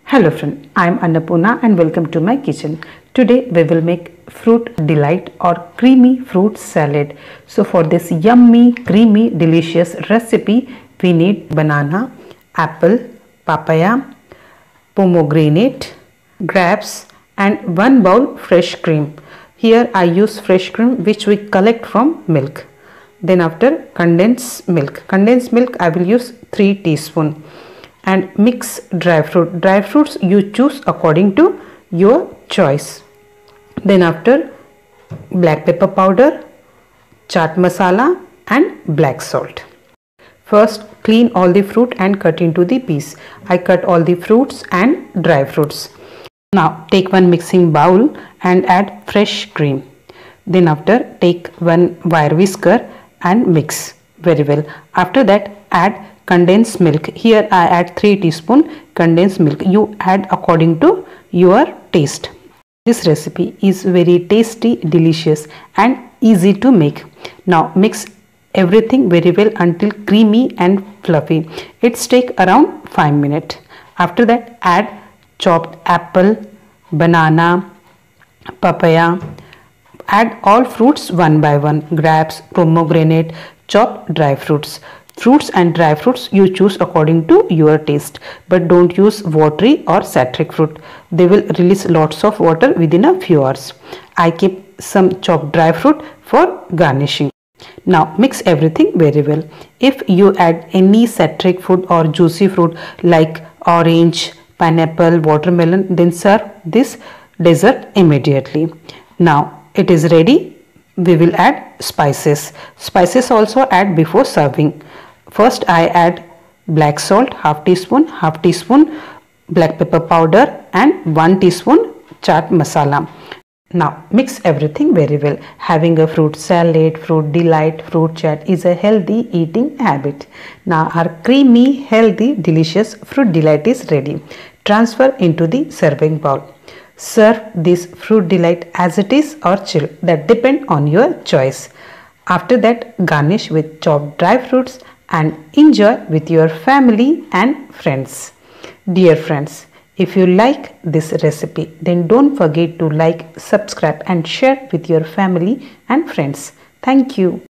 Hello friend, I am Annapurna and welcome to my kitchen. Today we will make fruit delight or creamy fruit salad. So for this yummy, creamy, delicious recipe, we need banana, apple, papaya, pomegranate, grapes and 1 bowl fresh cream. Here I use fresh cream which we collect from milk. Then after condensed milk. Condensed milk I will use 3 teaspoons. And mix dry fruit. Dry fruits you choose according to your choice. Then after black pepper powder, chaat masala and black salt. First clean all the fruit and cut into the piece. I cut all the fruits and dry fruits. Now take one mixing bowl and add fresh cream. Then after take one wire whisker and mix very well. After that add condensed milk. Here I add 3 teaspoons condensed milk. You add according to your taste. This recipe is very tasty, delicious and easy to make. Now mix everything very well until creamy and fluffy. It's take around 5 minutes. After that add chopped apple, banana, papaya. Add all fruits one by one. Grapes, pomegranate, chopped dry fruits. Fruits and dry fruits you choose according to your taste, but don't use watery or citric fruit. They will release lots of water within a few hours. I keep some chopped dry fruit for garnishing. Now mix everything very well. If you add any citric fruit or juicy fruit like orange, pineapple, watermelon, then serve this dessert immediately. Now it is ready. We will add spices. Spices also add before serving. First I add black salt half teaspoon black pepper powder and 1 teaspoon chaat masala. Now mix everything very well. Having a fruit salad, fruit delight, fruit chat is a healthy eating habit. Now our creamy, healthy, delicious fruit delight is ready. Transfer into the serving bowl. Serve this fruit delight as it is or chill, that depend on your choice. After that garnish with chopped dry fruits and enjoy with your family and friends. Dear friends, if you like this recipe, then don't forget to like, subscribe and share with your family and friends. Thank you.